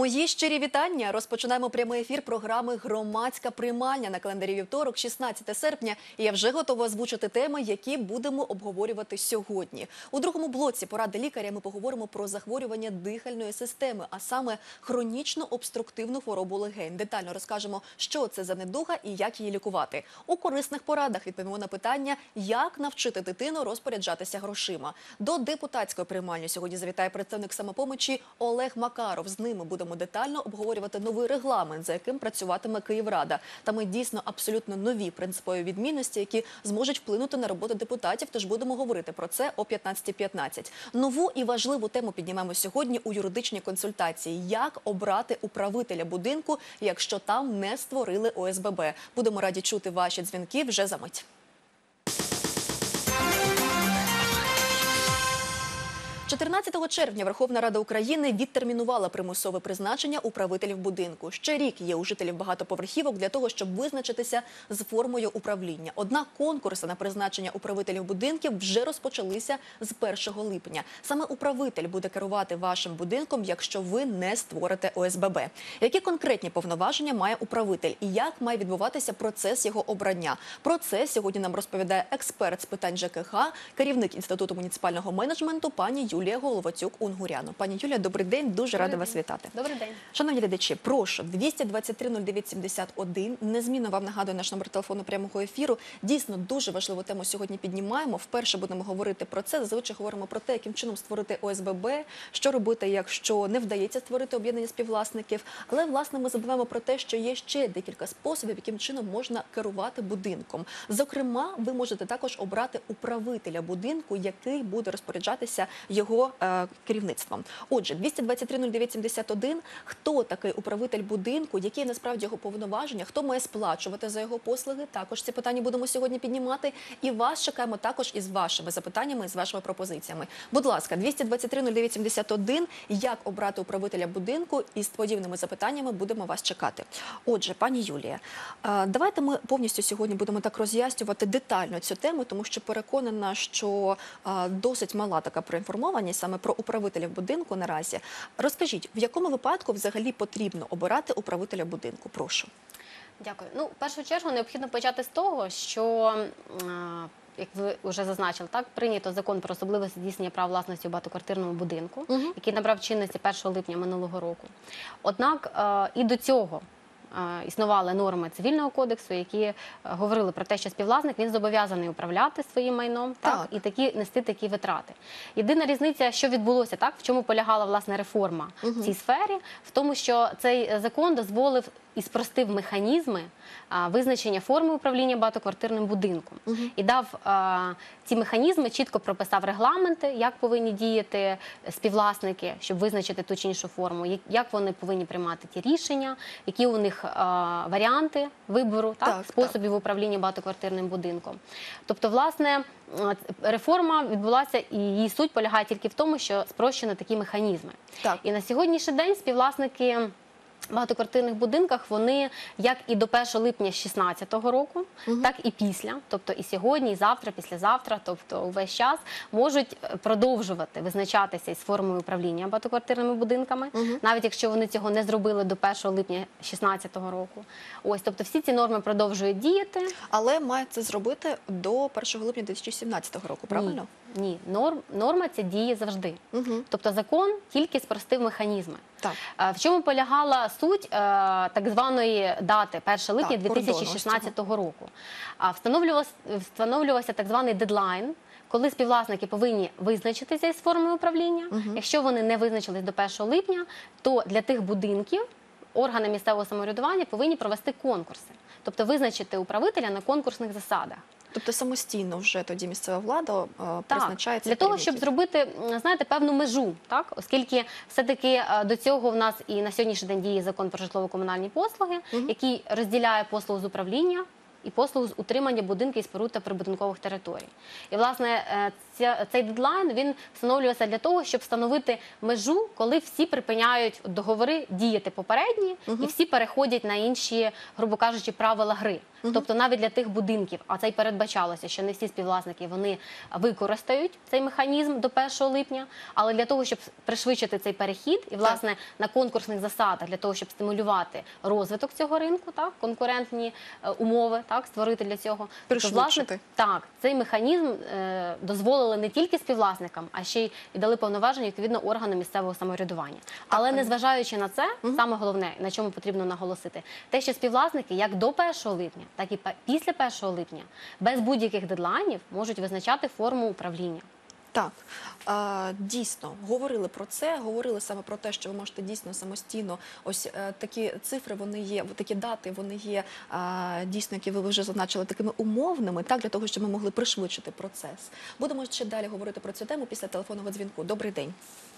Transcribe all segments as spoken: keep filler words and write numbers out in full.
Мої щирі вітання. Розпочинаємо прямий ефір програми «Громадська приймальня» на календарі вівторок, шістнадцяте серпня. І я вже готова озвучити теми, які будемо обговорювати сьогодні. У другому блоці «Поради лікаря» ми поговоримо про захворювання дихальної системи, а саме хронічну обструктивну хворобу легень. Детально розкажемо, що це за недуга і як її лікувати. У корисних порадах відповімо на питання, як навчити дитину розпоряджатися грошима. До депутатської приймальні сьогодні завітає представник «Самопомочі» Олег Макаров. З ними будемо детально обговорювати новий регламент, за яким працюватиме Київрада. Там і дійсно абсолютно нові принципові відмінності, які зможуть вплинути на роботу депутатів, тож будемо говорити про це о п'ятнадцятій п'ятнадцять. Нову і важливу тему піднімемо сьогодні у юридичній консультації. Як обрати управителя будинку, якщо там не створили О С Б Б? Будемо раді чути ваші дзвінки вже за мить. чотирнадцятого червня Верховна Рада України відтермінувала примусове призначення управителів будинку. Ще рік є у жителів багатоповерхівок для того, щоб визначитися з формою управління. Однак конкурси на призначення управителів будинків вже розпочалися з першого липня. Саме управитель буде керувати вашим будинком, якщо ви не створите О С Б Б. Які конкретні повноваження має управитель і як має відбуватися процес його обрання? Про це сьогодні нам розповідає експерт з питань Ж К Х, керівник Інституту муніципального менеджменту пані Юлія Юлія Головатюк-Унгуряну. Пані Юлія, добрий день, дуже рада вас вітати. Добрий день. Шановні глядачі, прошу, двісті двадцять три нуль дев'ять сімдесят один, незмінно вам нагадую наш номер телефону прямого ефіру. Дійсно, дуже важливу тему сьогодні піднімаємо. Вперше будемо говорити про це, зазвичай говоримо про те, яким чином створити О С Б Б, що робити, якщо не вдається створити об'єднання співвласників. Але, власне, ми забуваємо про те, що є ще декілька способів, яким чином можна керувати будинком. Зокрема, ви можете також обрати управителя будинку, який буде розпоряджатися його е, керівництвом. Отже, двісті двадцять три нуль дев'ять сімдесят один. Хто такий управитель будинку, які насправді його повноваження, хто має сплачувати за його послуги? Також ці питання будемо сьогодні піднімати. І вас чекаємо також із вашими запитаннями, з вашими пропозиціями. Будь ласка, двісті двадцять три нуль дев'ять сімдесят один. Як обрати управителя будинку? І з подібними запитаннями будемо вас чекати. Отже, пані Юлія, е, давайте ми повністю сьогодні будемо так роз'яснювати детально цю тему, тому що переконана, що е, досить мала така проінформованість саме про управителів будинку наразі. Розкажіть, в якому випадку взагалі потрібно обирати управителя будинку? Прошу. Дякую. Ну, в першу чергу необхідно почати з того, що, як ви вже зазначили, так, прийнято закон про особливості здійснення прав власності у багатоквартирному будинку, угу. який набрав чинності першого липня минулого року. Однак і до цього існували норми Цивільного кодексу, які говорили про те, що співвласник він зобов'язаний управляти своїм майном, так, так і такі нести такі витрати. Єдина різниця, що відбулося, так, в чому полягала власне реформа угу. в цій сфері, в тому, що цей закон дозволив і спростив механізми а, визначення форми управління багатоквартирним будинком. Угу. І дав а, ці механізми, чітко прописав регламенти, як повинні діяти співвласники, щоб визначити ту чи іншу форму, як, як вони повинні приймати ті рішення, які у них а, варіанти вибору, так, так, способів так. управління багатоквартирним будинком. Тобто, власне, реформа відбулася, і її суть полягає тільки в тому, що спрощено такі механізми. Так. І на сьогоднішній день співвласники в багатоквартирних будинках, вони, як і до першого липня дві тисячі шістнадцятого року, угу. так і після, тобто і сьогодні, і завтра, післязавтра, тобто увесь час, можуть продовжувати визначатися із формою управління багатоквартирними будинками, угу. навіть якщо вони цього не зробили до першого липня дві тисячі шістнадцятого року. Ось, тобто всі ці норми продовжують діяти. Але мають це зробити до першого липня дві тисячі сімнадцятого року, правильно? Ні, ні. Норм, норма ця діє завжди. Угу. Тобто закон тільки спростив механізми. Так. В чому полягала суть так званої дати першого липня дві тисячі шістнадцятого року? Встановлювався, встановлювався так званий дедлайн, коли співвласники повинні визначитися із формою управління. Угу. Якщо вони не визначились до першого липня, то для тих будинків органи місцевого самоврядування повинні провести конкурси. Тобто визначити управителя на конкурсних засадах. Тобто самостійно вже тоді місцева влада призначається? Так, для того, щоб зробити, знаєте, певну межу, так? Оскільки все-таки до цього в нас і на сьогоднішній день діє закон про житлово-комунальні послуги, угу. який розділяє послугу з управління і послугу з утримання будинків і споруд та прибудинкових територій. І, власне, цей дедлайн, він встановлювався для того, щоб встановити межу, коли всі припиняють договори діяти попередні, угу. і всі переходять на інші, грубо кажучи, правила гри. Тобто навіть для тих будинків, а це й передбачалося, що не всі співвласники вони використають цей механізм до першого липня, але для того, щоб пришвидшити цей перехід і, власне, на конкурсних засадах, для того, щоб стимулювати розвиток цього ринку, так, конкурентні е, умови, так, створити для цього. Тобто, власне, Пришвидшити. так, цей механізм е, дозволили не тільки співвласникам, а ще й і дали повноваження, відповідно, органам місцевого самоврядування. Але незважаючи на це, саме головне, на чому потрібно наголосити, те, що співвласники як до першого липня, так і пе- після першого липня без будь-яких дедлайнів можуть визначати форму управління. Так, а, дійсно, говорили про це, говорили саме про те, що ви можете дійсно самостійно, ось е, такі цифри, вони є, такі дати, вони є а, дійсно, які ви вже зазначили, такими умовними, так, для того, щоб ми могли пришвидшити процес. Будемо ще далі говорити про цю тему після телефонного дзвінку. Добрий день.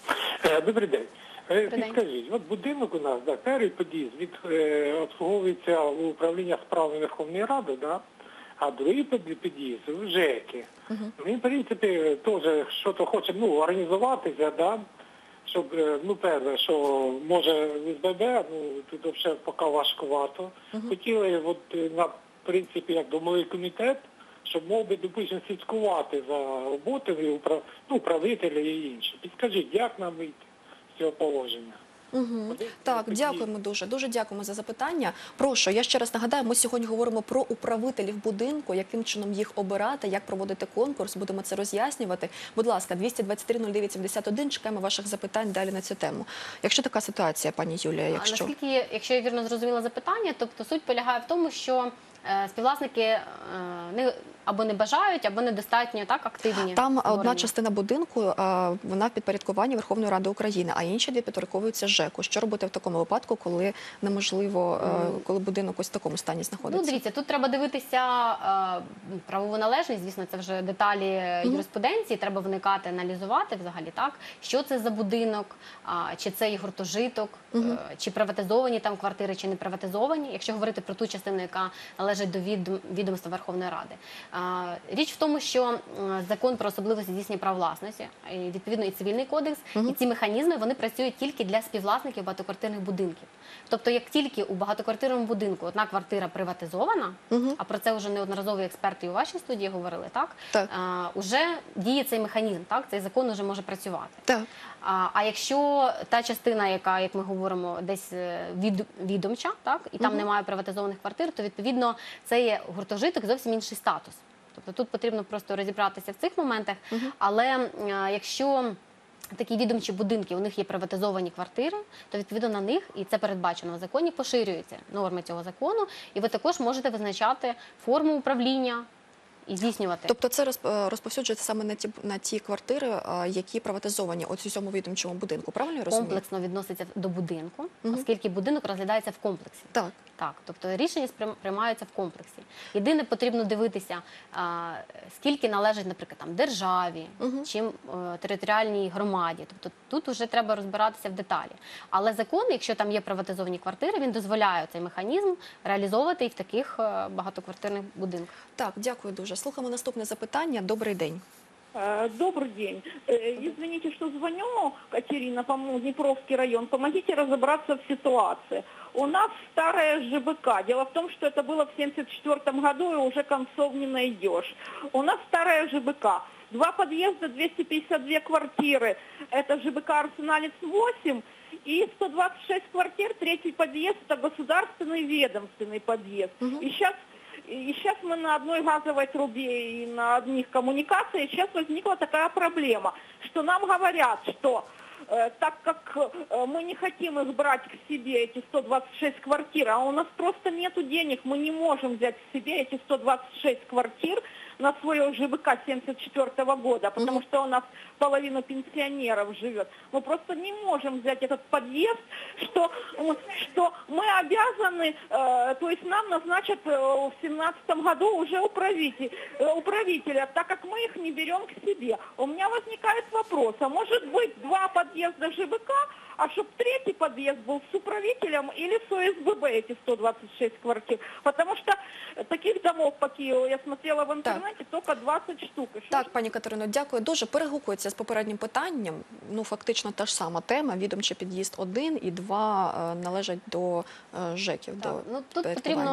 Е, Добрий день. Е, Добрий день. Підкажіть, от будинок у нас, да, перший під'їзд від, е, обслуговується у управління справами Верховної Ради, да, а другий під- під'їзд в ЖЕКі. Ми, в принципі, теж щось хочемо ну, організуватися, да, щоб, е, ну, перше, що може в СББ, ну, тут взагалі поки важкувато. Хотіли, от, е, на, в принципі, як домовий комітет, щоб мов би, допустим, слідкувати за роботою управ... ну, управителя і інше. Підскажіть, як нам вийти з цього положення? Угу. Так, дякуємо дуже. Дуже дякуємо за запитання. Прошу, я ще раз нагадаю, ми сьогодні говоримо про управителів будинку, яким чином їх обирати, як проводити конкурс, будемо це роз'яснювати. Будь ласка, двісті двадцять три нуль дев'ять сімдесят один, чекаємо ваших запитань далі на цю тему. Якщо така ситуація, пані Юлія, А якщо... наскільки, якщо я вірно зрозуміла запитання, тобто суть полягає в тому, що е, співвласники е, не, або не бажають, або недостатньо так активні. Там одна створені. частина будинку, а, вона в підпорядкуванні Верховної Ради України, а інші дві підпорядковуються ЖЕКу. Що робити в такому випадку, коли неможливо, е, коли будинок ось в такому стані Ну, знаходиться? дивіться, тут треба дивитися е, правову належність, звісно, це вже деталі юриспруденції, треба вникати, аналізувати взагалі, так, що це за будинок, а, чи це є гуртожиток, е, чи приватизовані там квартири, чи не приватизовані, якщо говорити про ту частину, яка належить до відом- відомства Верховної Ради. А, річ в тому, що м, закон про особливості здійснення прав власності, і, відповідно і цивільний кодекс, і ці механізми, вони працюють тільки для співвласників багатоквартирних будинків. Тобто, як тільки у багатоквартирному будинку одна квартира приватизована, а про це вже неодноразово експерти і у вашій студії говорили, так? Так. А, уже діє цей механізм, так? Цей закон вже може працювати. Так. А, а якщо та частина, яка, як ми говоримо, десь е, від, відомча, так, і там немає приватизованих квартир, то відповідно це є гуртожиток, зовсім інший статус. Тобто тут потрібно просто розібратися в цих моментах. Але е, якщо такі відомчі будинки, у них є приватизовані квартири, то відповідно на них, і це передбачено в законі, поширюються норми цього закону, і ви також можете визначати форму управління і здійснювати. Тобто це розп- розповсюджується саме на ті, на ті квартири, а, які приватизовані от у цьому відомчому будинку, правильно я розумію? Комплексно відноситься до будинку, оскільки будинок розглядається в комплексі. Так. Так, тобто рішення спрям- приймаються в комплексі. Єдине, потрібно дивитися, а, скільки належить, наприклад, там, державі, чим е, територіальній громаді. Тобто тут вже треба розбиратися в деталі. Але закон, якщо там є приватизовані квартири, він дозволяє цей механізм реалізовувати і в таких е, багатоквартирних будинках. Так, дякую дуже. Слухаємо наступне запитання. Добрий день. Э, Добрый день. Э, Извините, что звоню, Катерина, по-моему, Днепровский район. Помогите разобраться в ситуации. У нас старая ЖБК. Дело в том, что это было в семьдесят четвёртом году, и уже концов не найдешь. У нас старая ЖБК. Два подъезда, двести пятьдесят две квартиры. Это ЖБК «Арсеналец восемь». И сто двадцать шесть квартир, третий подъезд, это государственный ведомственный подъезд. И сейчас И сейчас мы на одной газовой трубе и на одних коммуникациях. Сейчас возникла такая проблема, что нам говорят, что э, так как э, мы не хотим их брать к себе, эти сто двадцать шесть квартир, а у нас просто нету денег, мы не можем взять к себе эти сто двадцать шесть квартир на свое ЖБК семьдесят четвёртого года, потому что у нас половина пенсионеров живет. Мы просто не можем взять этот подъезд, что, что мы обязаны, э, то есть нам назначат э, в семнадцатом году уже управитель, э, управителя, так как мы их не берем к себе. У меня возникает вопрос, а может быть два подъезда ЖБК, а чтобы третий подъезд был с управителем или с ОСББ, эти сто двадцать шесть квартир? Потому что таких домов по Киеву я смотрела в интернете только двадцать штук. И что Так, пані Катерино, дякую дуже. Перегукується з попереднім питанням. Ну, фактично та ж сама тема. Відомчий під'їзд один і два е, належать до е, ЖЕКів. Так, до ну, тут підпорядкування. потрібно в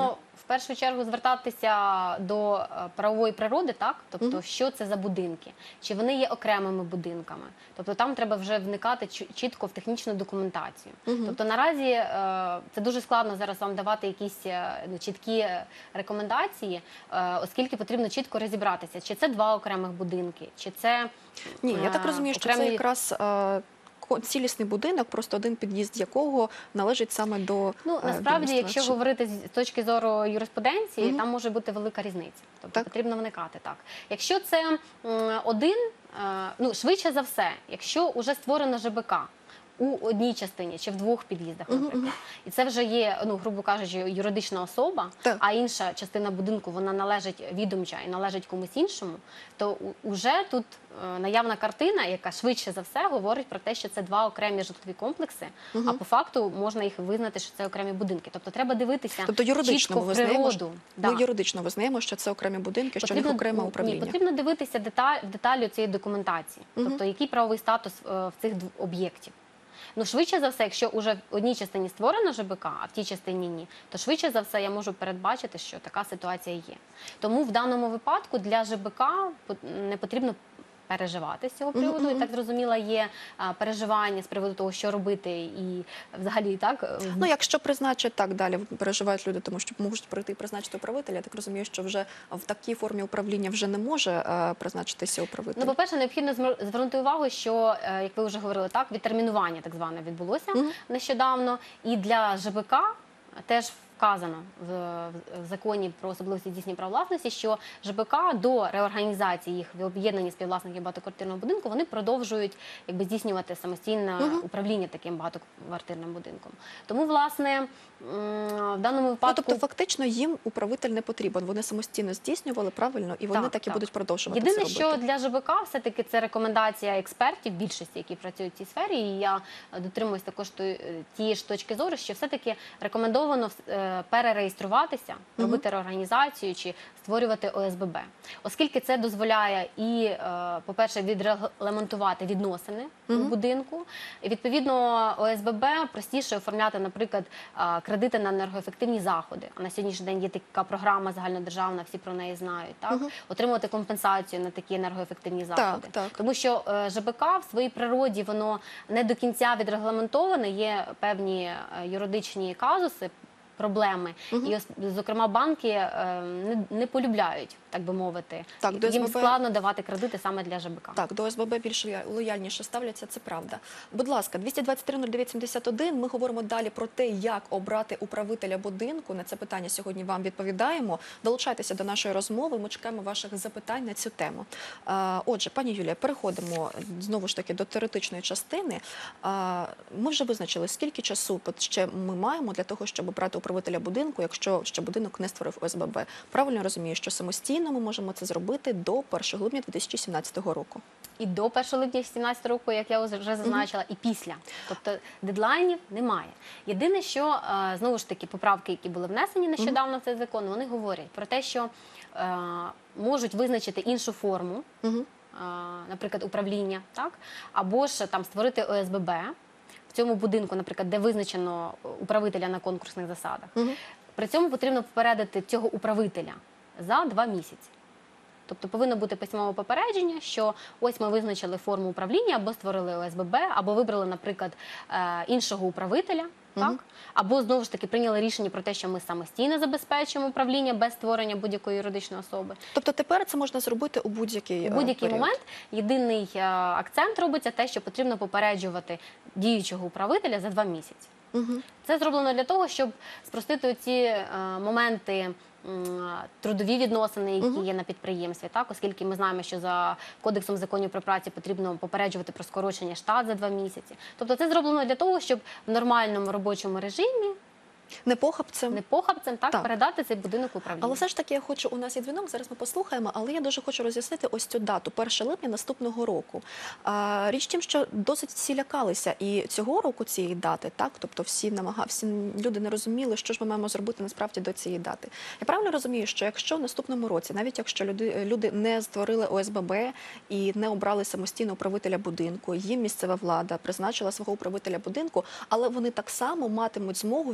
першу чергу звертатися до е, правової природи, так? Тобто, Мгм. що це за будинки, чи вони є окремими будинками. Тобто там треба вже вникати чу- чітко в технічну документацію. Мгм. Тобто наразі е, це дуже складно зараз вам давати якісь е, ну, чіткі е, рекомендації, е, оскільки потрібно чітко розібратися, чи це два окремих будинки, чи це Ні, я так е, розумію, що це окремі- якраз е, ко- цілісний будинок, просто один під'їзд якого належить саме до Ну, е, насправді, відомства. якщо Чи- говорити з точки зору юриспруденції, Мгм. там може бути велика різниця. Тобто Так. потрібно вникати так. Якщо це м, один, е, ну швидше за все, якщо вже створено ЖБК у одній частині чи в двох під'їздах, Мгм, наприклад, і це вже є, ну грубо кажучи, юридична особа, Так. а інша частина будинку вона належить відомча і належить комусь іншому, то уже тут е, наявна картина, яка швидше за все говорить про те, що це два окремі житлові комплекси, Мгм. а по факту можна їх визнати, що це окремі будинки. Тобто треба дивитися Тобто юридично чітко ми в визнаємо, природу. Ми юридично визнаємо, що це окремі будинки, що в них окреме ні, управління. потрібно дивитися деталь, в деталі цієї документації, Мгм. тобто який правовий статус е, в цих дв- об'єктів. Ну, швидше за все, якщо вже в одній частині створено ЖБК, а в тій частині ні, то швидше за все я можу передбачити, що така ситуація є. Тому в даному випадку для ЖБК пот- не потрібно переживати з цього Мгм, приводу. І мгм. так зрозуміло, є а, переживання з приводу того, що робити, і взагалі так. Ну, якщо призначать так далі, переживають люди, тому що можуть прийти і призначити управителя. Я так розумію, що вже в такій формі управління вже не може е, призначитися управитель. Ну, по-перше, необхідно змер- звернути увагу, що, е, як ви вже говорили, так, відтермінування так зване відбулося Мгм. нещодавно. І для ЖБК теж вказано в, в законі про особливості здійснення права власності, що ЖБК до реорганізації їх в об'єднані співвласників багатоквартирного будинку вони продовжують якби здійснювати самостійне Мгм. управління таким багатоквартирним будинком. Тому, власне, м, в даному Ну, випадку тобто, фактично, їм управитель не потрібен. Вони самостійно здійснювали правильно, і вони Так, так і так. будуть продовжувати Єдине, це що робити. для ЖБК все-таки це рекомендація експертів, більшості, які працюють в цій сфері, і я е, дотримуюсь також тої- е, тієї ж точки зору, що все-таки рекомендовано е, перереєструватися, робити реорганізацію чи створювати О С Б Б. Оскільки це дозволяє і, е, по-перше, відрегламентувати відносини у будинку, і, відповідно, О С Б Б простіше оформляти, наприклад, е, кредити на енергоефективні заходи. А на сьогоднішній день є така програма загальнодержавна, всі про неї знають, так? Отримувати компенсацію на такі енергоефективні заходи. так. Тому що е, ЖБК в своїй природі воно не до кінця відрегламентоване, є певні е, юридичні казуси, проблеми. І, ос- зокрема, банки е, не, не полюбляють, так би мовити. Так, до Їм СББ складно давати кредити саме для ЖБК. Так, до О С Б Б більш лоя- лояльніше ставляться, це правда. Будь ласка, двісті двадцять три нуль дев'ять сімдесят один. Ми говоримо далі про те, як обрати управителя будинку. На це питання сьогодні вам відповідаємо. Долучайтеся до нашої розмови. Ми чекаємо ваших запитань на цю тему. А, Отже, пані Юлія, переходимо знову ж таки до теоретичної частини. А, Ми вже визначили, скільки часу ще ми маємо для того, щоб обрати управителя будинку, якщо ще будинок не створив О С Б Б. Правильно розумію, що самостійно ми можемо це зробити до першого липня дві тисячі сімнадцятого року. І до першого липня дві тисячі сімнадцятого року, як я вже зазначила, і після. Тобто дедлайнів немає. Єдине, що, е, знову ж таки, поправки, які були внесені нещодавно в цей закон, вони говорять про те, що е, можуть визначити іншу форму, Угу. е, наприклад, управління, так? Або ж там створити О С Б Б в цьому будинку, наприклад, де визначено управителя на конкурсних засадах. Угу. При цьому потрібно попередити цього управителя за два місяці. Тобто повинно бути письмове попередження, що ось ми визначили форму управління, або створили О С Б Б, або вибрали, наприклад, е, іншого управителя, так? Або, знову ж таки, прийняли рішення про те, що ми самостійно забезпечуємо управління без створення будь-якої юридичної особи. Тобто тепер це можна зробити у будь-який У будь-який період. момент єдиний е, акцент робиться те, що потрібно попереджувати діючого управителя за два місяці. Угу. Це зроблено для того, щоб спростити ці е, моменти, м, трудові відносини, які Мгм. є на підприємстві, так, оскільки ми знаємо, що за Кодексом законів про працю потрібно попереджувати про скорочення штат за два місяці. Тобто це зроблено для того, щоб в нормальному робочому режимі, Не похабцем. не похабцем, так, Так. передати цей будинок управління. Але все ж таки я хочу, у нас є дзвінок, зараз ми послухаємо, але я дуже хочу роз'яснити ось цю дату, перше липня наступного року. А, річ тим, що досить всі лякалися і цього року цієї дати, так, тобто всі намага, всі люди не розуміли, що ж ми маємо зробити насправді до цієї дати. Я правильно розумію, що якщо в наступному році, навіть якщо люди, люди не створили О С Б Б і не обрали самостійно управителя будинку, їм місцева влада призначила свого управителя будинку, але вони так само матимуть змогу відмовити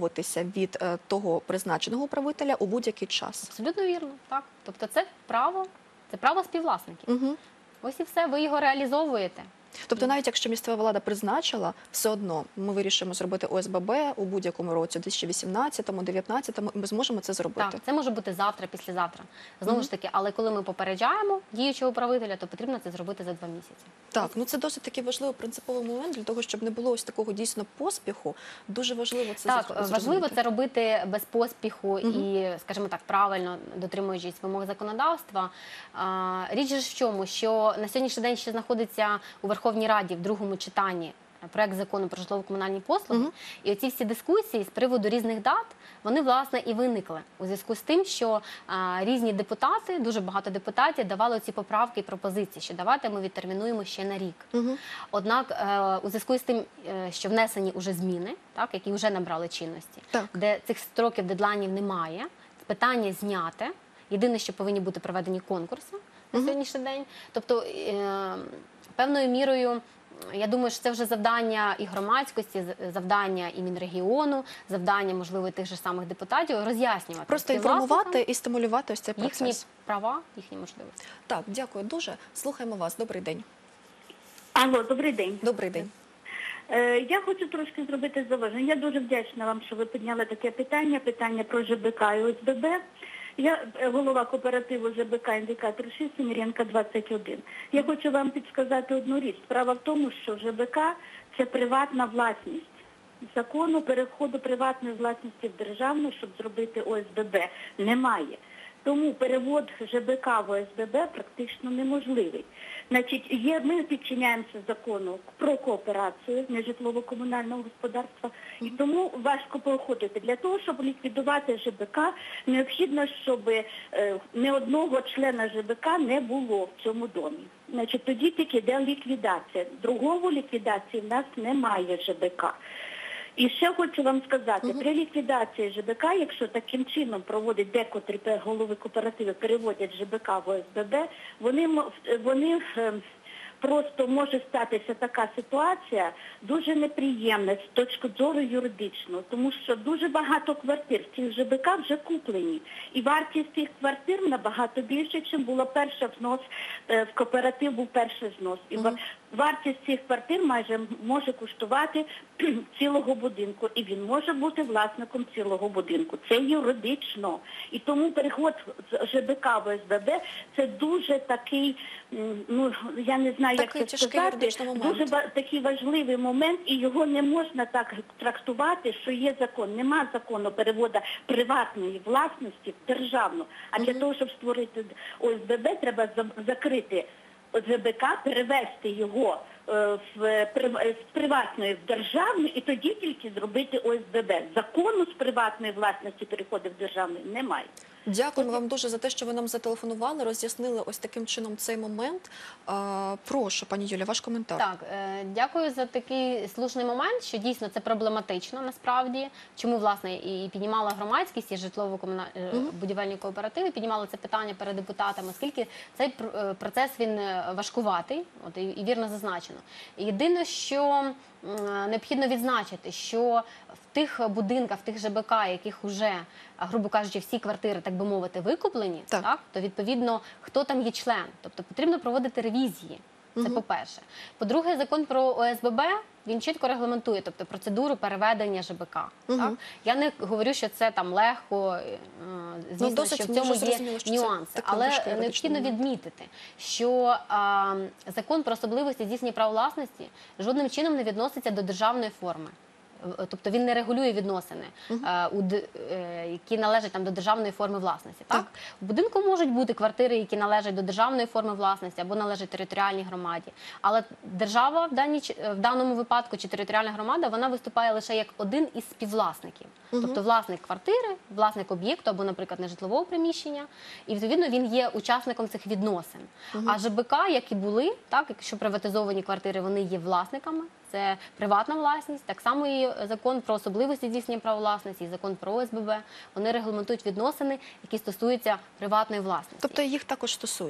відмовитися від е, того призначеного управителя у будь-який час. Абсолютно вірно, так. Тобто це право, це право співвласників. Угу. Ось і все, ви його реалізовуєте. Тобто навіть якщо місцева влада призначила, все одно ми вирішимо зробити О С Б Б у будь-якому році, у дві тисячі вісімнадцятому, дев'ятнадцятому, і ми зможемо це зробити. Так, це може бути завтра, післязавтра. Знову ж таки, але коли ми попереджаємо діючого управителя, то потрібно це зробити за два місяці. Так, ну це досить такий важливий принциповий момент для того, щоб не було ось такого дійсно поспіху. Дуже важливо це Так, зрозуміти. важливо це робити без поспіху і, скажімо так, правильно дотримуючись вимог законодавства. А, Річ ж в чому, що на сьогоднішній день ще знаходиться у Верховній Раді в другому читанні проект закону про житлово-комунальні послуги. Мгм. І оці всі дискусії з приводу різних дат, вони, власне, і виникли у зв'язку з тим, що а, різні депутати, дуже багато депутатів давали ці поправки і пропозиції, що давайте ми відтермінуємо ще на рік. Мгм. Однак е, у зв'язку з тим, е, що внесені уже зміни, так, які вже набрали чинності, Так. де цих строків, дедлайнів немає, питання зняте. Єдине, що повинні бути проведені конкурси на сьогоднішній день. Тобто, е, певною мірою, я думаю, що це вже завдання і громадськості, з- завдання і Мінрегіону, завдання, можливо, і тих же самих депутатів роз'яснювати Просто співвласникам інформувати і стимулювати ось цей їхні процес. права, їхні можливості. Так, дякую дуже. Слухаємо вас. Добрий день. Алло, добрий день. Добрий день. Е, Я хочу трошки зробити зауваження. Я дуже вдячна вам, що ви підняли таке питання, питання про Ж Б К і О С Б Б. Я е, голова кооперативу Ж Б К індикатор шість, Семіренка двадцять один. Я хочу вам підсказати одну річ. Справа в тому, що Ж Б К – це приватна власність. Закону переходу приватної власності в державну, щоб зробити О С Б Б, немає. Тому перевод Ж Б К в О С Б Б практично неможливий. Значить, є, ми підчиняємося закону про кооперацію нежитлово-комунального господарства, і тому важко проходити. Для того, щоб ліквідувати Ж Б К, необхідно, щоб е, не одного члена Ж Б К не було в цьому домі. Значить, тоді тільки йде ліквідація. Другого ліквідації в нас немає Ж Б К. І ще хочу вам сказати, при ліквідації Ж Б К, якщо таким чином проводять декотрі голови кооперативів, переводять Ж Б К в О С Б Б, вони, м- вони е, просто може статися така ситуація дуже неприємна з точки зору юридичного, тому що дуже багато квартир в цих Ж Б К вже куплені. І вартість цих квартир набагато більше, ніж було перший внос, е, в кооператив був перший знос. І ва- вартість цих квартир майже може коштувати цілого будинку, і він може бути власником цілого будинку. Це юридично. І тому переход з Ж Б К в О С Б Б – це дуже такий, м, ну, я не знаю, Такий як це тяжкий сказати, юридичний момент. дуже ба- такий важливий момент, і його не можна так трактувати, що є закон. Нема закону переводу приватної власності в державну. А для того, щоб створити О С Б Б, треба за- закрити Ж Б К, перевести його е, в прив- з приватної в державну, і тоді тільки зробити О С Б Б. Закону з приватної власності переходу в державну немає. Дякуємо вам дуже за те, що ви нам зателефонували, роз'яснили ось таким чином цей момент. А, прошу, пані Юля, ваш коментар. Так, е, дякую за такий слушний момент, що дійсно це проблематично насправді. Чому, власне, і піднімала громадськість, і житлово-будівельні кооперативи, піднімали це питання перед депутатами, оскільки цей пр- е, процес, він е, важкуватий, от, і, і вірно зазначено. Єдине, що м, необхідно відзначити, що в тих будинках, в тих Ж Б К, яких уже, грубо кажучи, всі квартири, так би мовити, викуплені, Так. так, то відповідно, хто там є член. Тобто потрібно проводити ревізії. Це по-перше. По-друге, закон про О С Б Б, він чітко регламентує, тобто процедуру переведення Ж Б К. Так? Я не говорю, що це там легко, е, звісно, досить що в дуже цьому є зрозуміло, що це нюанси. такий Але важкий юридичний необхідно момент. відмітити, що а, закон про особливості здійснення прав власності жодним чином не відноситься до державної форми. В- Тобто він не регулює відносини, е, у д- е, які належать там до державної форми власності. Так? Так. В будинку можуть бути квартири, які належать до державної форми власності або належать територіальній громаді. Але держава в, даній, ч- в даному випадку чи територіальна громада, вона виступає лише як один із співвласників. Тобто власник квартири, власник об'єкту або, наприклад, нежитлового приміщення. І, відповідно, він є учасником цих відносин. А Ж Б К, які були, так, якщо приватизовані квартири, вони є власниками. Це приватна власність, так само і закон про особливості здійснення права власності, і закон про О С Б Б, вони регламентують відносини, які стосуються приватної власності. Тобто їх також стосується.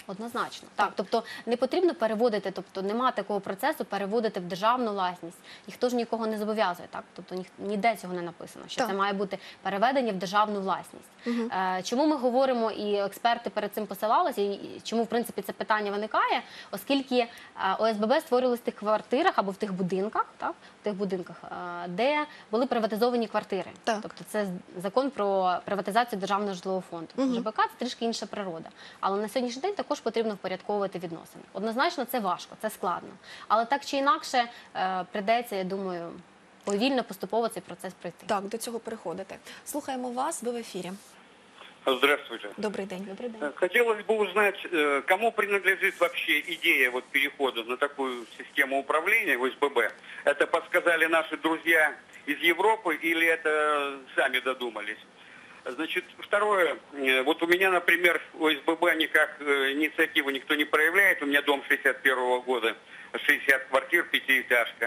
Однозначно, так. Тобто не потрібно переводити, тобто немає такого процесу переводити в державну власність. Ніхто ж нікого не зобов'язує, так? Тобто ні, ніде цього не написано, що Так. це має бути переведення в державну власність. Е, чому ми говоримо, і експерти перед цим посилалися, і і чому, в принципі, це питання виникає? Оскільки е, О С Б Б створювалися в тих квартирах або в тих будинках, так? В тих будинках, е, де були приватизовані квартири. Так. Тобто це закон про приватизацію державного житлового фонду. Ж Б К – це трішки інша природа. Але на сьогоднішній день також потрібно впорядковувати відносини. Однозначно це важко, це складно. Але так чи інакше е, прийдеться, я думаю, повільно, поступово цей процес пройти. Так, до цього переходити. Слухаємо вас, ви в ефірі. Здравствуйте. Добрий день. Добрий день. Э, Хотелось бы узнать, э, кому принадлежит вообще идея вот перехода на такую систему управления в О С Б Б? Это подсказали наши друзья из Европы или это сами додумались? Значит, второе. Э, Вот у меня, например, в О С Б Б никак э, инициативу никто не проявляет. У меня дом шестьдесят первого года, шестьдесят квартир, пятиэтажка.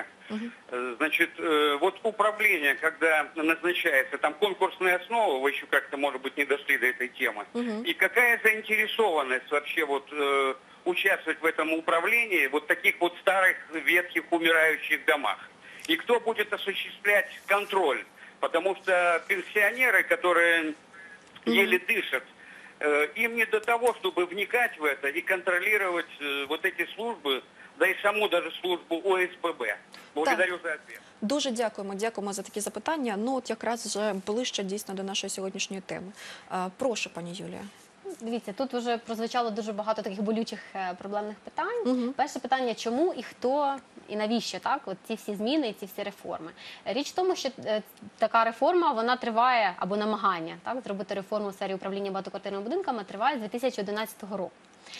Э, Значит, э, вот управление, когда назначается, там конкурсная основа, вы еще как-то, может быть, не дошли до этой темы. И какая заинтересованность вообще вот э, участвовать в этом управлении, вот таких вот старых, ветхих, умирающих домах? И кто будет осуществлять контроль? Потому что пенсионеры, которые еле дышат, э, им не до того, чтобы вникать в это и контролировать э, вот эти службы, да и саму даже службу О С Б Б. Благодарю за ответ. Дуже дякуємо, дякуємо за такі запитання. Ну, от якраз вже ближче дійсно до нашої сьогоднішньої теми. Е, Прошу, пані Юлія. Дивіться, тут вже прозвучало дуже багато таких болючих е, проблемних питань. Перше питання, чому і хто, і навіщо, так? От ці всі зміни і ці всі реформи. Річ в тому, що е, така реформа, вона триває, або намагання, так, зробити реформу в сфері управління багатоквартирними будинками триває з дві тисячі одинадцятого року.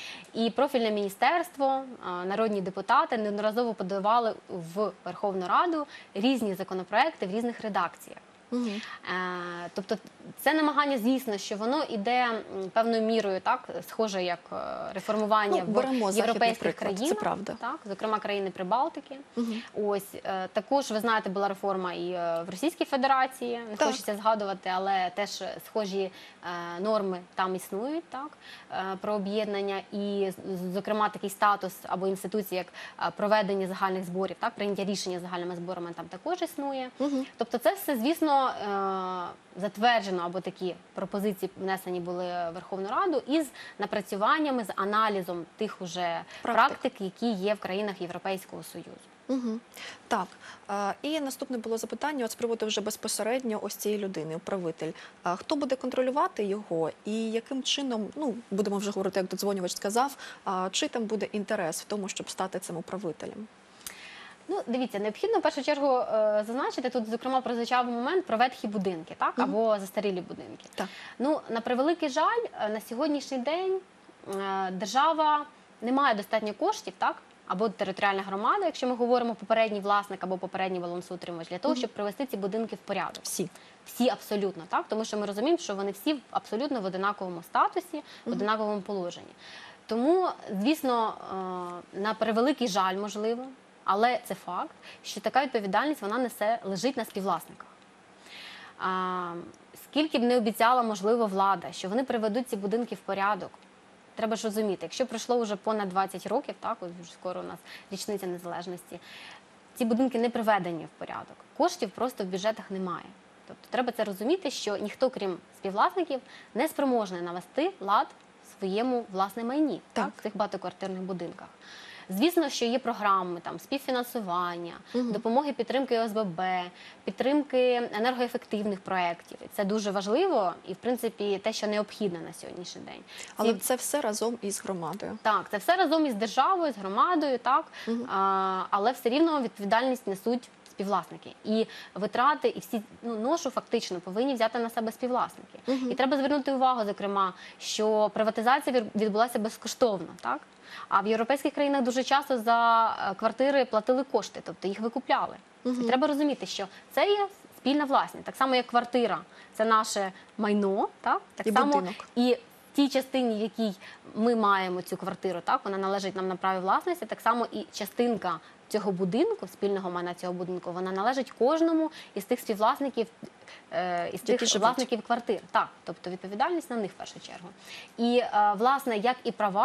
І профільне міністерство, е, народні депутати неодноразово подавали в Верховну Раду різні законопроекти в різних редакціях. Е, Тобто це намагання, звісно, що воно йде м, певною мірою, так, схоже, як е, реформування Ну, беремо в західний європейських приклад, це країнах, правда. так, зокрема країни Прибалтики. Ось е, також, ви знаєте, була реформа і е, в Російській Федерації, не Так. хочеться згадувати, але теж схожі е, норми там існують, так, е, про об'єднання і, з- зокрема, такий статус або інституції, як е, проведення загальних зборів, так, прийняття рішення загальними зборами там також існує. Тобто це все, звісно, е, затверджено, або такі пропозиції внесені були в Верховну Раду із напрацюваннями, з аналізом тих уже Практик. практик, які є в країнах Європейського Союзу. Угу. Так, е, і наступне було запитання от з приводу вже безпосередньо ось цієї людини, управитель. Е, Хто буде контролювати його і яким чином, ну, будемо вже говорити, як додзвонювач сказав, а, чи там буде інтерес в тому, щоб стати цим управителем? Ну, дивіться, необхідно в першу чергу е, зазначити, тут, зокрема, прозвучав момент про ветхі будинки, так, або застарілі будинки. Так. Ну, на превеликий жаль, е, на сьогоднішній день е, держава не має достатньо коштів, так, або територіальна громада, якщо ми говоримо попередній власник або попередній балансоутримувач, для того, щоб привести ці будинки в порядок. Всі. Всі абсолютно, так? Тому що ми розуміємо, що вони всі абсолютно в одинаковому статусі, в одинаковому положенні. Тому, звісно, е, на превеликий жаль, можливо, але це факт, що така відповідальність вона несе, лежить на співвласниках. А, скільки б не обіцяла, можливо, влада, що вони приведуть ці будинки в порядок, треба ж розуміти, якщо пройшло вже понад двадцять років, так, от вже скоро у нас річниця незалежності, ці будинки не приведені в порядок. Коштів просто в бюджетах немає. Тобто треба це розуміти, що ніхто, крім співвласників, не спроможний навести лад в своєму власне майні, так, Так. в цих багатоквартирних будинках. Звісно, що є програми там співфінансування, допомоги підтримки О С Б Б, підтримки енергоефективних проєктів. І це дуже важливо і, в принципі, те, що необхідно на сьогоднішній день. Але Ці- це все разом із громадою. так, це все разом із державою, з громадою, так, а, але все рівно відповідальність несуть співвласники. І витрати, і всі ну, ношу фактично повинні взяти на себе співвласники. І треба звернути увагу, зокрема, що приватизація від- відбулася безкоштовно, так? А в європейських країнах дуже часто за е, квартири платили кошти, тобто їх викупляли. І треба розуміти, що це є спільна власність, так само як квартира, це наше майно, так, так І само будинок. і в тій частині, в якій ми маємо цю квартиру, так, вона належить нам на праві власності, так само і частинка цього будинку, спільного майна цього будинку, вона належить кожному із тих співвласників, е, із Які тих живуть. власників квартир. Так, тобто відповідальність на них в першу чергу. І, е, власне, як і права,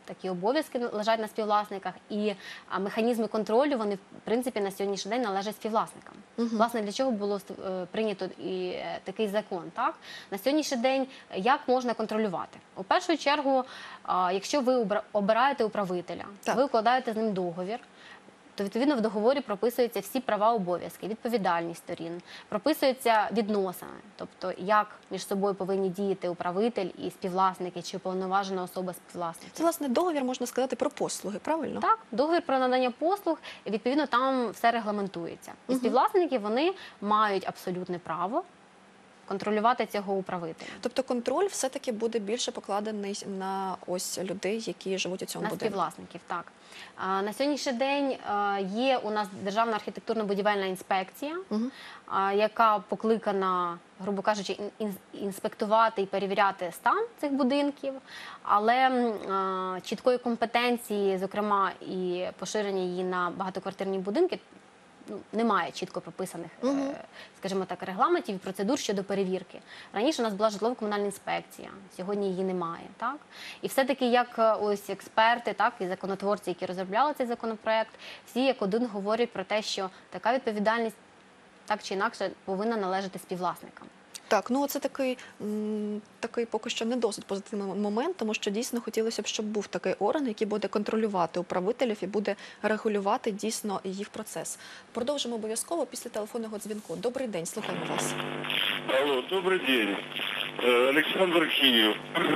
такі обов'язки лежать на співвласниках, і а, механізми контролю, вони, в принципі, на сьогоднішній день належать співвласникам. Угу. Власне, для чого було е, прийнято і е, такий закон, так? На сьогоднішній день як можна контролювати? У першу чергу, е, якщо ви обираєте управителя, так. ви укладаєте з ним договір, то, відповідно, в договорі прописуються всі права, обов'язки, відповідальність сторін, прописуються відносини, тобто як між собою повинні діяти управитель і співвласники, чи уповноважена особа співвласників. Це, власне, договір, можна сказати, про послуги, правильно? Так, договір про надання послуг, і, відповідно, там все регламентується. І співвласники, вони мають абсолютне право контролювати цього управителя. Тобто контроль все-таки буде більше покладений на ось людей, які живуть у цьому На будинку? співвласників, так. А, на сьогоднішній день а, є у нас Державна архітектурно-будівельна інспекція, Угу. а, яка покликана, грубо кажучи, ін- інспектувати і перевіряти стан цих будинків, але а, чіткої компетенції, зокрема, і поширення її на багатоквартирні будинки, ну, немає чітко прописаних, Угу. е, скажімо так, регламентів і процедур щодо перевірки. Раніше у нас була житлово-комунальна інспекція, сьогодні її немає. Так? І все-таки як е, ось експерти, так, і законотворці, які розробляли цей законопроект, всі як один говорять про те, що така відповідальність так чи інакше повинна належати співвласникам. Так, ну це такий, м, такий поки що не досить позитивний момент, тому що дійсно хотілося б, щоб був такий орган, який буде контролювати управителів і буде регулювати дійсно їх процес. Продовжимо обов'язково після телефонного дзвінку. Добрий день, слухаємо вас. Алло, добрый день. Э, Александр Киев.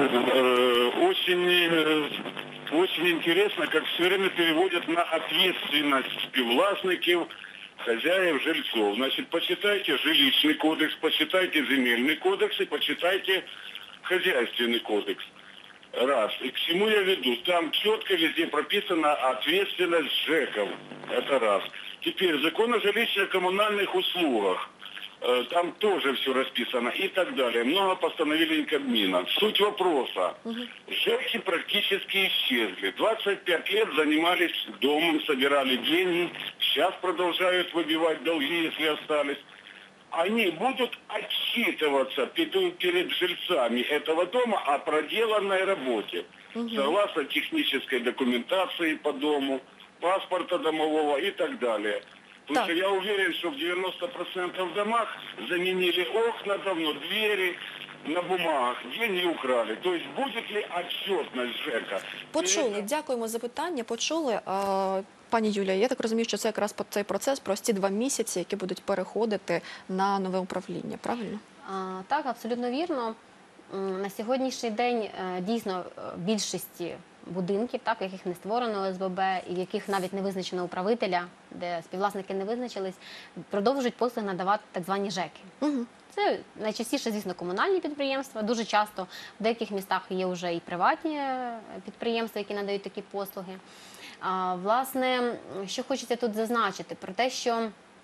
Э, Очень, э, очень интересно, как все время переводят на ответственность співвласників, хозяев, жильцов. Значит, почитайте жилищный кодекс, почитайте земельный кодекс и почитайте хозяйственный кодекс. Раз. И к чему я веду? Там четко везде прописана ответственность ЖЭКов. Это раз. Теперь закон о жилищно-коммунальных услугах. Э, Там тоже все расписано и так далее. Много постановлений Кабмина. Суть вопроса. ЖЭКи практически исчезли. двадцать пять лет занимались домом, собирали деньги. Сейчас продолжают выбивать долги, если остались. Они будут отчитываться перед, перед жильцами этого дома о проделанной работе. Согласно технической документации по дому, паспорта домового и так далее. Потому Так. что я уверен, что в девяноста процентах домах заменили окна давно, двери на бумагах, деньги украли. То есть будет ли отчетность ЖЭКа? Почули, дякуємо за питання, почули. А, пані Юлія, я так розумію, що це якраз по- цей процес, про ці два місяці, які будуть переходити на нове управління, правильно? А, Так, абсолютно вірно. М, На сьогоднішній день е, дійсно е, більшості будинків, так, яких не створено О С Б Б і в яких навіть не визначено управителя, де співвласники не визначились, продовжують послуги надавати так звані ЖЕКи. Угу. Це найчастіше, звісно, комунальні підприємства. Дуже часто в деяких містах є вже і приватні е, підприємства, які надають такі послуги. А, власне, що хочеться тут зазначити, про те, що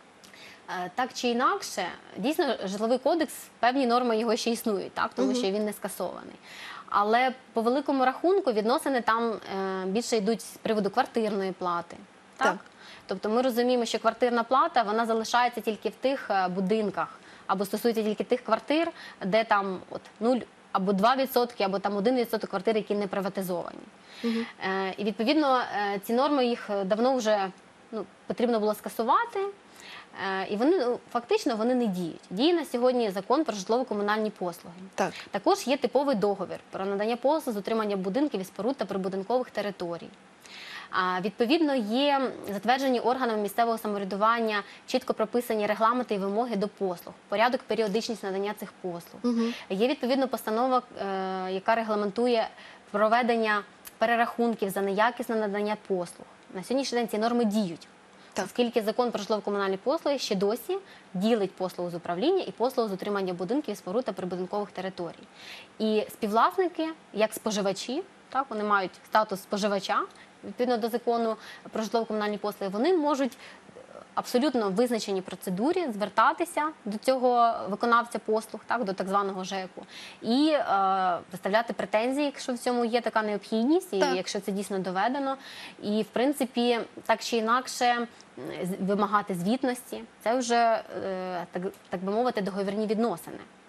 е, так чи інакше, дійсно, житловий кодекс, певні норми його ще існують, так, тому що він не скасований. Але по великому рахунку відносини там е, більше йдуть з приводу квартирної плати. Так? Так. Тобто ми розуміємо, що квартирна плата, вона залишається тільки в тих е, будинках, або стосується тільки тих квартир, де там от нуль або два відсотки, або там один відсоток квартир, які не приватизовані. Е, і відповідно е, ці норми їх давно вже ну, потрібно було скасувати. Е, і вони ну, фактично вони не діють. Діє на сьогодні закон про житлово-комунальні послуги. Так. Також є типовий договір про надання послуг з утримання будинків і споруд та прибудинкових територій. А, відповідно, є затверджені органами місцевого самоврядування чітко прописані регламенти і вимоги до послуг, порядок, періодичність надання цих послуг. Угу. Є відповідно постанова, е, яка регламентує проведення перерахунків за неякісне надання послуг. На сьогоднішній день ці норми діють. Так. Оскільки закон про житлово-комунальні послуги ще досі ділить послугу з управління і послугу з утримання будинків, споруд та прибудинкових територій. І співвласники, як споживачі, так, вони мають статус споживача, відповідно до закону про житлово-комунальні послуги, вони можуть абсолютно визначені процедурі звертатися до цього виконавця послуг, так, до так званого ЖЕКу, і е, виставляти претензії, якщо в цьому є така необхідність, і Так. якщо це дійсно доведено. І, в принципі, так чи інакше з- вимагати звітності. Це вже, е, так, так би мовити, договірні відносини.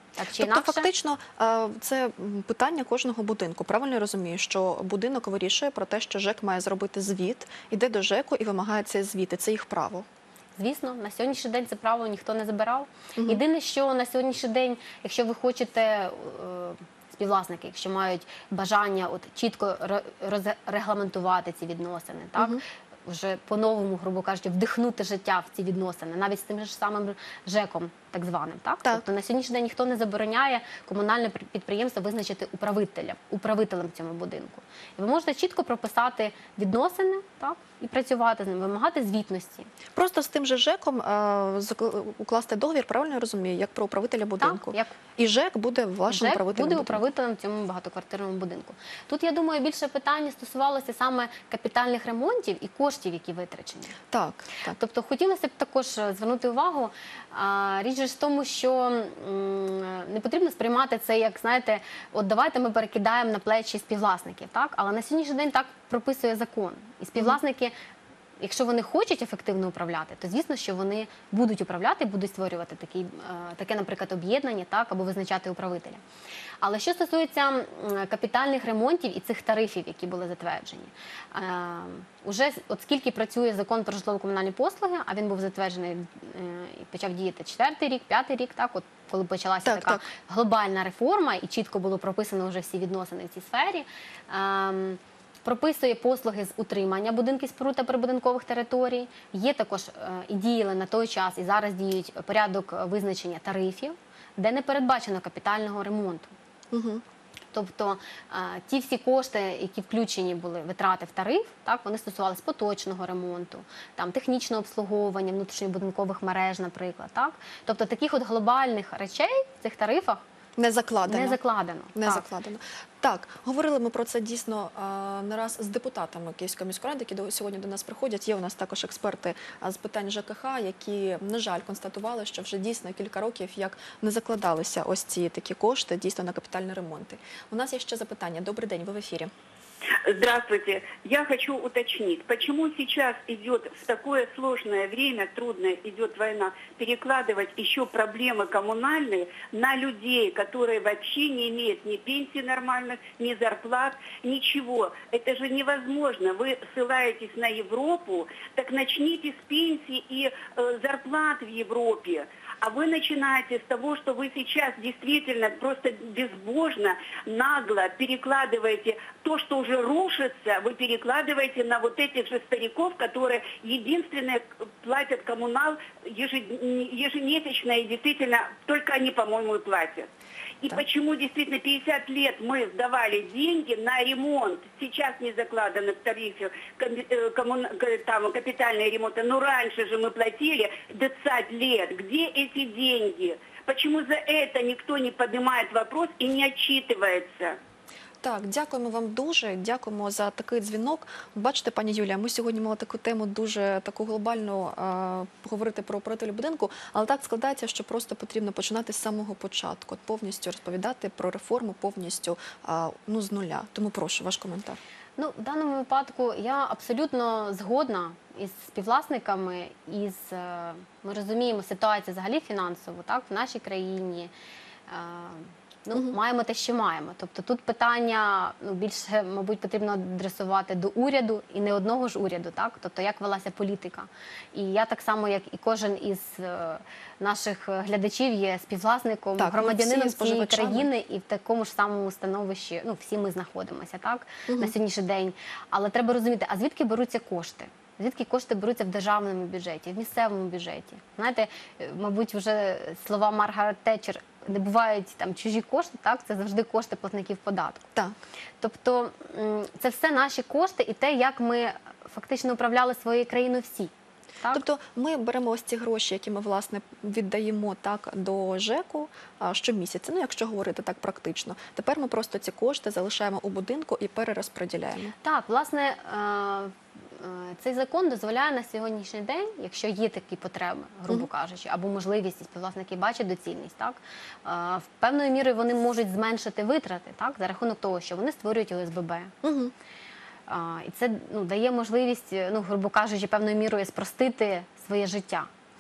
Так чи Тобто, інакше. фактично, е, це м, питання кожного будинку. Правильно я розумію, що будинок вирішує про те, що ЖЕК має зробити звіт, іде до ЖЕКу і вимагає цей звіт, і це їх право. Звісно, на сьогоднішній день це право ніхто не забирав. Єдине, що на сьогоднішній день, якщо ви хочете, е, співвласники, якщо мають бажання от чітко ре- розрегламентувати ці відносини, так, вже по-новому, грубо кажучи, вдихнути життя в ці відносини, навіть з тим же самим ЖЕКом, так званим. Так? Так. Тобто на сьогоднішній день ніхто не забороняє комунальне пр- підприємство визначити управителя, управителем в цьому будинку. І ви можете чітко прописати відносини, так, і працювати з ним, вимагати звітності. Просто з тим же ЖЕКом е, закл- укласти договір, правильно я розумію, як про управителя будинку. як І ЖЕК буде вашим ЖЕК управителем буде будинку. управителем в цьому багатоквартирному будинку. Тут, я думаю, більше питання стосувалося саме капітальних ремонтів і коштів, які витрачені. Так, так. Тобто хотілося б також звернути увагу, а, річ же ж в тому, що м, не потрібно сприймати це як, знаєте, от давайте ми перекидаємо на плечі співвласників, так? Але на сьогоднішній день так прописує закон. І співвласники, якщо вони хочуть ефективно управляти, то звісно, що вони будуть управляти, будуть створювати такі, е, таке, наприклад, об'єднання, так, або визначати управителя. Але що стосується м, капітальних ремонтів і цих тарифів, які були затверджені, е, уже от скільки працює закон про житлово-комунальні послуги, а він був затверджений е, і почав діяти четвертий рік, п'ятий рік, так, от коли почалася Так, така так. глобальна реформа і чітко було прописано вже всі відносини в цій сфері. Ем, Прописує послуги з утримання будинків, споруд та прибудинкових територій. Є також е, і діяли на той час, і зараз діють порядок визначення тарифів, де не передбачено капітального ремонту. Угу. Тобто е, ті всі кошти, які включені були витрати в тариф, так, вони стосувалися поточного ремонту, там, технічного обслуговування внутрішньобудинкових мереж, наприклад. Так? Тобто таких от глобальних речей в цих тарифах Не закладено. не закладено. Не Так. закладено. Так, говорили ми про це дійсно а, не раз з депутатами Київської міської ради, які до, сьогодні до нас приходять. Є у нас також експерти а, з питань ЖКХ, які, на жаль, констатували, що вже дійсно кілька років як не закладалися ось ці такі кошти дійсно на капітальні ремонти. У нас є ще запитання. Добрий день, ви в ефірі. Здравствуйте. Я хочу уточнить, почему сейчас идет в такое сложное время, трудное идет война, перекладывать еще проблемы коммунальные на людей, которые вообще не имеют ни пенсий нормальных, ни зарплат, ничего. Это же невозможно. Вы ссылаетесь на Европу, так начните с пенсий и э, зарплат в Европе. А вы начинаете с того, что вы сейчас действительно просто безбожно, нагло перекладываете то, что уже рушится, вы перекладываете на вот этих же стариков, которые единственное платят коммунал ежемесячно, и действительно только они, по-моему, и платят. И Да. почему действительно пятьдесят лет мы сдавали деньги на ремонт, сейчас не закладаны в тарифе ком- э, коммуна- к- там, капитальные ремонты, но раньше же мы платили двадцать лет. Где эти деньги? Почему за это никто не поднимает вопрос и не отчитывается? Так, дякуємо вам дуже, дякуємо за такий дзвінок. Бачите, пані Юлія, ми сьогодні мали таку тему дуже таку глобальну, е, поговорити про управителя будинку, але так складається, що просто потрібно починати з самого початку, от повністю розповідати про реформу повністю е, ну, з нуля. Тому прошу, ваш коментар. Ну, в даному випадку я абсолютно згодна із співвласниками, із, е, ми розуміємо ситуацію взагалі фінансову, так, в нашій країні. Е, Ну, Мгм. маємо те, що маємо. Тобто тут питання, ну, більше, мабуть, потрібно адресувати до уряду і не одного ж уряду, так? Тобто як велася політика. І я так само, як і кожен із е, наших глядачів є співвласником, Так, ми громадянином всі цієї споживачами. країни, і в такому ж самому становищі, ну, всі ми знаходимося, так, на сьогоднішній день. Але треба розуміти, а звідки беруться кошти? Звідки кошти беруться в державному бюджеті, в місцевому бюджеті? Знаєте, е, мабуть, вже слова Маргарет Тетчер, не бувають там чужі кошти, так, це завжди кошти платників податку. Так. Тобто м, це все наші кошти і те, як ми фактично управляли своєю країною всі. Так? Тобто ми беремо ось ці гроші, які ми, власне, віддаємо так до ЖЕКу а, щомісяця, ну, якщо говорити так практично. Тепер ми просто ці кошти залишаємо у будинку і перерозподіляємо. Так, власне, е, е, цей закон дозволяє на сьогоднішній день, якщо є такі потреби, грубо кажучи, або можливість, і співвласники бачать доцільність, так, е, в певною мірою вони можуть зменшити витрати, так, за рахунок того, що вони створюють О С Б Б. Угу. А, І це, ну, дає можливість, ну, грубо кажучи, певною мірою спростити своє життя.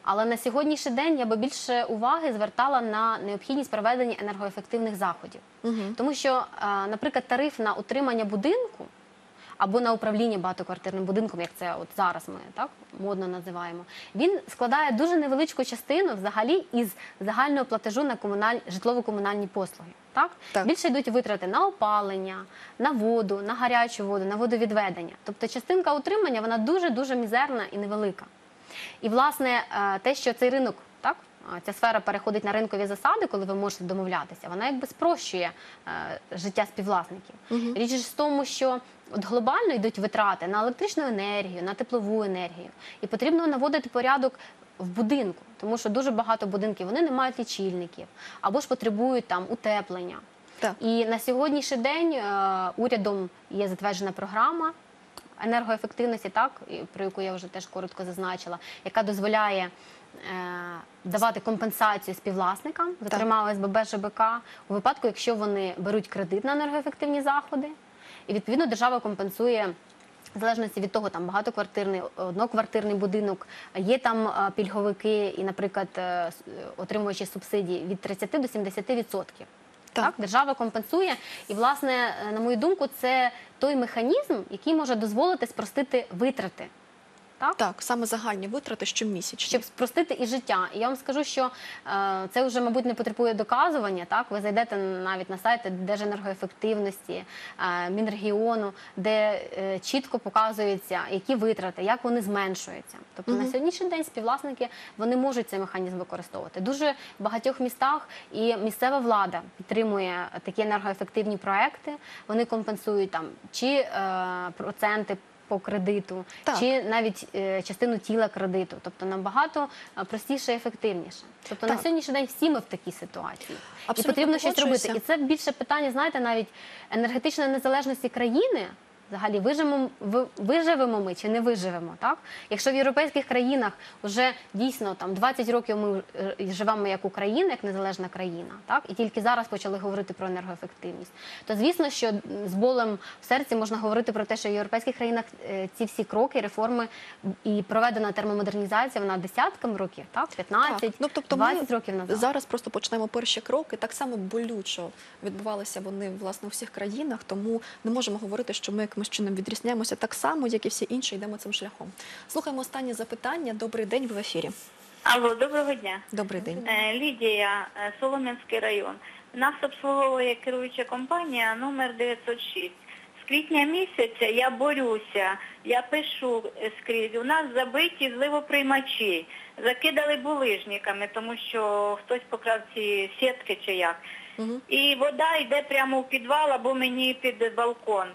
Але на сьогоднішній день я би більше уваги звертала на необхідність проведення енергоефективних заходів. Тому що, наприклад, тариф на утримання будинку або на управління багатоквартирним будинком, як це от зараз ми так модно називаємо, він складає дуже невеличку частину взагалі із загального платежу на комуналь... житлово-комунальні послуги. Так? Так. Більше йдуть витрати на опалення, на воду, на гарячу воду, на водовідведення. Тобто частинка утримання, вона дуже-дуже мізерна і невелика. І, власне, те, що цей ринок, так, ця сфера переходить на ринкові засади, коли ви можете домовлятися, вона якби спрощує е, життя співвласників. Угу. Річ ж в тому, що от глобально йдуть витрати на електричну енергію, на теплову енергію. І потрібно наводити порядок в будинку, тому що дуже багато будинків, вони не мають лічильників, або ж потребують там утеплення. Так. І на сьогоднішній день е, урядом є затверджена програма енергоефективності, так, про яку я вже теж коротко зазначила, яка дозволяє е, давати компенсацію співвласникам, зокрема ОСББ, ЖБК, у випадку, якщо вони беруть кредит на енергоефективні заходи, і відповідно держава компенсує, в залежності від того, там багатоквартирний, одноквартирний будинок, є там е, пільговики і, наприклад, е, отримуючи субсидії від тридцяти до сімдесяти відсотків. Так. Так, держава компенсує. І, власне, на мою думку, це той механізм, який може дозволити спростити витрати. Так? Так, саме загальні витрати щомісячні. Щоб спростити і життя. І я вам скажу, що е, це вже, мабуть, не потребує доказування. Так? Ви зайдете навіть на сайти Держенергоефективності, е, Мінрегіону, де е, чітко показується, які витрати, як вони зменшуються. Тобто угу. на сьогоднішній день співвласники, вони можуть цей механізм використовувати. Дуже в багатьох містах і місцева влада підтримує такі енергоефективні проекти. Вони компенсують там чи е, проценти по кредиту, так. чи навіть е, частину тіла кредиту. Тобто набагато простіше і ефективніше. Тобто так. на сьогоднішній день всі ми в такій ситуації. Абсолютно і потрібно щось робити. І це більше питання, знаєте, навіть енергетичної незалежності країни, взагалі, виживемо, виживемо ми чи не виживемо, так? Якщо в європейських країнах вже дійсно там двадцять років ми живемо як Україна, як незалежна країна, так? І тільки зараз почали говорити про енергоефективність, то звісно, що з болем в серці можна говорити про те, що в європейських країнах ці всі кроки, реформи і проведена термомодернізація, вона десятками років, так? п'ятнадцять, ну, тобто двадцять років назад. Зараз просто почнемо перші кроки, так само болючо відбувалися вони, власне, у всіх країнах, тому не можемо говорити, що ми якимось чином відрізняємося так само, як і всі інші, йдемо цим шляхом. Слухаємо останнє запитання. Добрий день, ви в ефірі. Алло, доброго дня. Добрий день. Е, Лідія, е, Солом'янський район. Нас обслуговує керуюча компанія номер дев'ятсот шість. З квітня місяця я борюся, я пишу скрізь. У нас забиті зливоприймачі, закидали булижниками, тому що хтось покрав ці сітки чи як. Угу. І вода йде прямо в підвал або мені під балкон.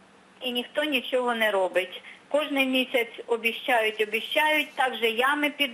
І ніхто нічого не робить. Кожен місяць обіщають, обіщають, також ями під,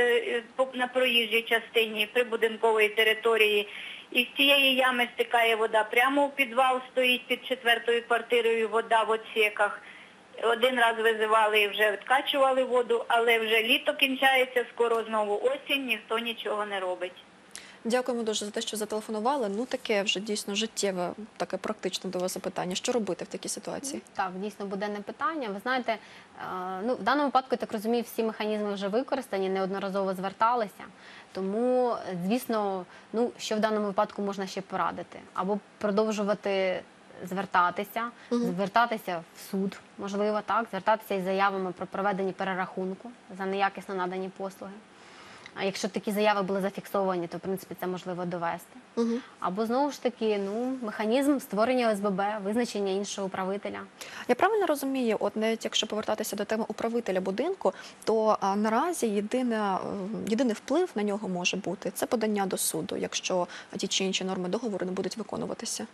на проїжджій частині прибудинкової території. І з цієї ями стикає вода прямо в підвал, стоїть під четвертою квартирою вода в отсіках. Один раз визивали і вже відкачували воду, але вже літо кінчається, скоро знову осінь, ніхто нічого не робить. Дякуємо дуже за те, що зателефонували. Ну, таке вже дійсно життєве, таке практичне до вас запитання. Що робити в такій ситуації? Так, дійсно буденне питання. Ви знаєте, ну, в даному випадку, я так розумію, всі механізми вже використані, неодноразово зверталися. Тому, звісно, ну, що в даному випадку можна ще порадити? Або продовжувати звертатися, угу. звертатися в суд, можливо, так, звертатися із заявами про проведення перерахунку за неякісно надані послуги. А якщо такі заяви були зафіксовані, то, в принципі, це можливо довести. Угу. Або, знову ж таки, ну, механізм створення ОСББ, визначення іншого управителя. Я правильно розумію, от навіть якщо повертатися до теми управителя будинку, то а, наразі єдине, єдиний вплив на нього може бути – це подання до суду, якщо ті чи інші норми договору не будуть виконуватися.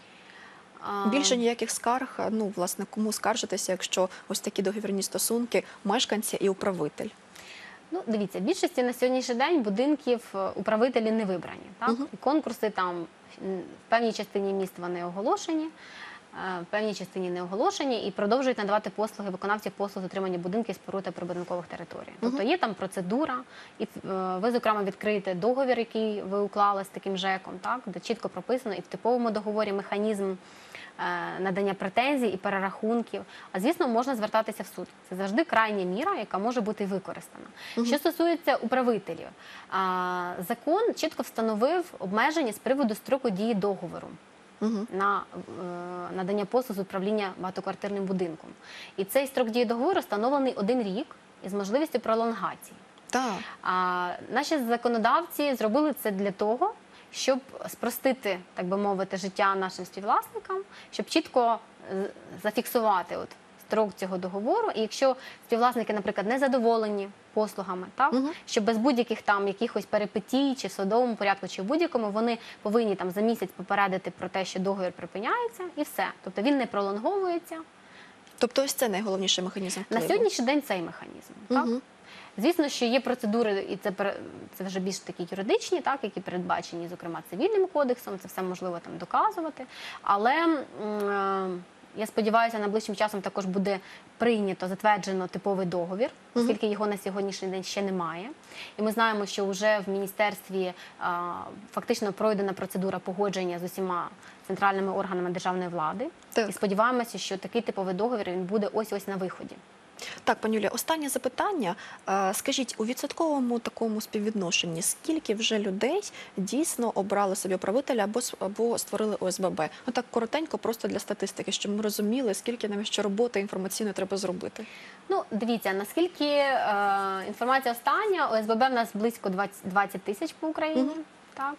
А... Більше ніяких скарг, ну, власне, кому скаржитися, якщо ось такі договірні стосунки мешканця і управитель? Ну, дивіться, в більшості на сьогоднішній день будинків управителі не вибрані. Так? Uh-huh. І конкурси там в певній частині міст вони оголошені, в певній частині не оголошені і продовжують надавати послуги виконавців послуг з отримання будинків, споруд та прибудинкових територій. Uh-huh. Тобто є там процедура, і ви, зокрема, відкриєте договір, який ви уклали з таким ЖЕКом, так? Де чітко прописано і в типовому договорі механізм надання претензій і перерахунків. А звісно, можна звертатися в суд. Це завжди крайня міра, яка може бути використана. Угу. Що стосується управителів, закон чітко встановив обмеження з приводу строку дії договору. Угу. На е, надання послуг з управління багатоквартирним будинком. І цей строк дії договору встановлений один рік із можливістю пролонгації. Так. А наші законодавці зробили це для того, щоб спростити, так би мовити, життя нашим співвласникам, щоб чітко зафіксувати от строк цього договору. І якщо співвласники, наприклад, не задоволені послугами, так, угу. що без будь-яких там якихось перипетій, чи в судовому порядку, чи в будь-якому, вони повинні там за місяць попередити про те, що договір припиняється, і все. Тобто він не пролонговується. Тобто ось це найголовніший механізм впливу. На сьогоднішній день цей механізм. Так? Угу. Звісно, що є процедури, і це, це вже більш такі юридичні, так, які передбачені, зокрема, цивільним кодексом, це все можливо там доказувати. Але м я сподіваюся, найближчим часом також буде прийнято, затверджено типовий договір, оскільки його на сьогоднішній день ще немає. І ми знаємо, що вже в міністерстві а, фактично пройдена процедура погодження з усіма центральними органами державної влади. Так. І сподіваємося, що такий типовий договір він буде ось-ось на виході. Так, пані Юлія, останнє запитання. Скажіть, у відсотковому такому співвідношенні, скільки вже людей дійсно обрали собі управителя або, або створили О С Б Б? Ну так коротенько, просто для статистики, щоб ми розуміли, скільки навіть ще роботи інформаційної треба зробити. Ну, дивіться, наскільки е, інформація остання, О С Б Б в нас близько двадцять тисяч по Україні, угу. так?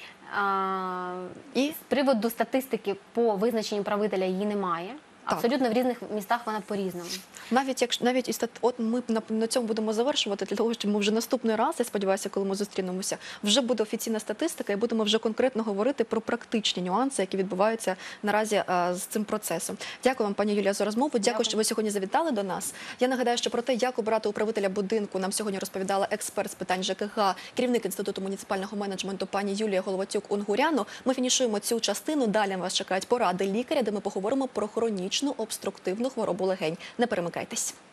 А, і з приводу статистики по визначенню управителя її немає. Так. Абсолютно в різних містах вона по-різному. Навіть якщо навіть і стат... от ми на, на цьому будемо завершувати, для того, щоб ми вже наступний раз, я сподіваюся, коли ми зустрінемося, вже буде офіційна статистика, і будемо вже конкретно говорити про практичні нюанси, які відбуваються наразі а, з цим процесом. Дякую вам, пані Юлія, за розмову. Дякую, Дякую, що ви сьогодні завітали до нас. Я нагадаю, що про те, як обирати управителя будинку, нам сьогодні розповідала експерт з питань Ж К Г, керівник Інституту муніципального менеджменту пані Юлія Головатюк-Унгуряну. Ми фінішуємо цю частину. Далі вас чекають поради лікаря, де ми поговоримо про хронічну обструктивну хворобу легень. Не перемикайтесь.